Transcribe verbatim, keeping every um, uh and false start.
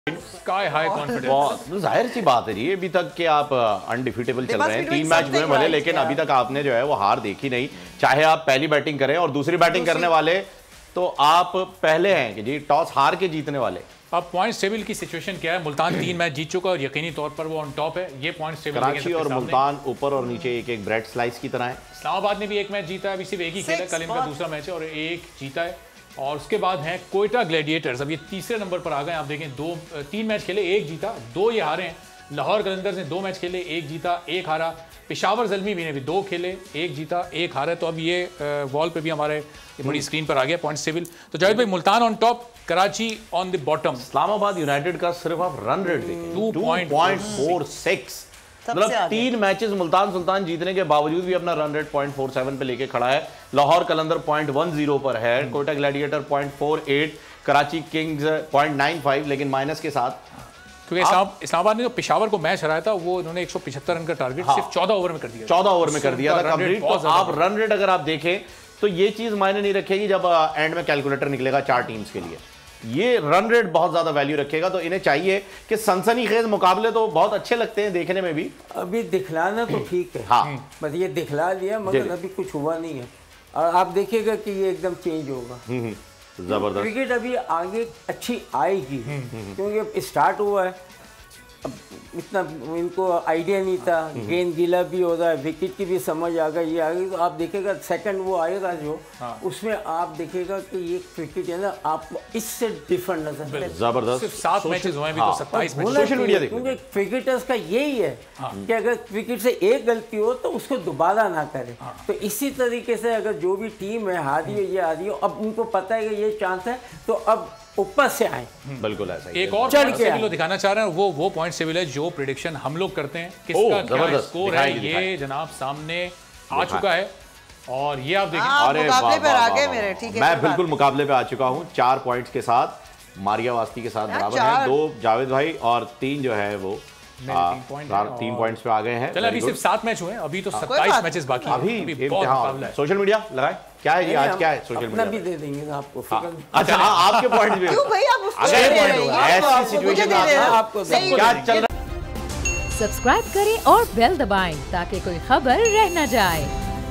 Sky high confidence. जाहिर सी बात है जी, अभी तक के आप अनडिफिटेबल चल रहे हैं, तीन मैच हुए भले, लेकिन अभी तक आपने जो है वो हार देखी नहीं। चाहे आप पहली बैटिंग करें और दूसरी बैटिंग करने वाले तो आप पहले हैं कि जी टॉस हार के जीतने वाले। अब पॉइंट टेबल की सिचुएशन क्या है? मुल्तान तीन मैच जीत चुका और यकीनी तौर पर वो ऑन टॉप है। ये पॉइंट टेबल कराची और मुल्तान ऊपर और नीचे एक एक ब्रेड स्लाइस की तरह है। इस्लामाबाद ने भी एक मैच जीता है, अभी सिर्फ एक ही खेला, कल इनका दूसरा मैच है और एक जीता है। और उसके बाद हैं कोयटा ग्लैडिएटर्स, अब ये तीसरे नंबर पर आ गए। आप देखें दो तीन मैच खेले, एक जीता, दो ये हारे हैं। लाहौर कलंदर्स ने दो मैच खेले, एक जीता एक हारा। पेशावर ज़ल्मी भी ने भी दो खेले, एक जीता एक हारा। तो अब ये वॉल पे भी हमारे बड़ी स्क्रीन पर आ गया पॉइंट टेबल। तो जावेद भाई, Multan on top, Karachi on the bottom. Islamabad united का सिर्फ आप रन रेट देखें टू पॉइंट फोर सिक्स, मतलब तीन मैचेस मुल्तान सुल्तान जीतने के बावजूद भी अपना run rate point four seven पे लेके खड़ा है। Lahore Qalandar point one zero पर है, Quetta gladiator point four eight, Karachi kings point nine five लेकिन माइनस के साथ। क्योंकि इस्लामाबाद ने जो पेशावर को मैच हराया था वो इन्होंने एक सौ पचहत्तर रन का टारगेट हाँ, सिर्फ चौदह ओवर में कर दिया चौदह ओवर में कर दिया था कंप्लीट। तो आप रन रेट अगर आप देखें तो ये चीज मायने नहीं रखेगी जब एंड में कैलकुलेटर निकलेगा चार टीम्स के लिए। ये रन रेट बहुत ज्यादा वैल्यू रखेगा। तो इन्हें चाहिए कि सनसनीखेज मुकाबले तो बहुत अच्छे लगते हैं देखने में भी। अभी दिखलाना तो ठीक है, हाँ, बस ये दिखला लिया मगर अभी कुछ हुआ नहीं है। और आप देखिएगा कि ये एकदम चेंज होगा। जबरदस्त क्रिकेट अभी आगे अच्छी आएगी क्योंकि स्टार्ट हुआ है। अब इतना इनको आइडिया नहीं था, गेंद गीला भी हो रहा है, विकेट की भी समझ आ गई, ये आ गई। तो आप देखेगा सेकंड वो आएगा जो हाँ। उसमें आप देखेगा कि ये क्रिकेट है ना आपको इससे डिफरेंट नजर। जबरदस्त, सिर्फ सात मैचेस हुए हैं अभी तो सत्ताईस मैच। सोशल मीडिया देखो, क्योंकि क्रिकेटर्स का यही है कि अगर क्रिकेट से एक गलती हो तो उसको दोबारा ना करे। तो इसी तरीके से अगर जो भी टीम है हारी हो ये हारी हो, अब उनको पता है कि ये चांस है तो अब ऊपर से आए। बिल्कुल ऐसा एक और पॉइंट टेबल दिखाना चाह रहे हैं, वो वो पॉइंट टेबल है जो प्रेडिक्शन हम लोग करते हैं, किसका क्या स्कोर है ये जनाब सामने आ चुका है। और ये आप देखें, अरे मुकाबले पर आ गए मेरे, ठीक है, मैं बिल्कुल मुकाबले पे आ चुका हूं। चार पॉइंट्स के साथ मारिया वास्ती के साथ बराबर है, दो जावेद भाई और तीन जो है वो तीन पॉइंट्स पे आ गए हैं। चलो अभी सिर्फ सात मैच हुए हैं, अभी तो सत्ताईस मैचेस बाकी हैं। अभी सोशल मीडिया लगाए क्या है जी, आज क्या है सोशल मीडिया भी दे देंगे आपको। अच्छा आपके पॉइंट भी क्यों भाई आप उसको ऐसी सिचुएशन में आपको क्या चल रहा है। सब्सक्राइब करें और बेल दबाएं ताकि कोई खबर रह न जाए।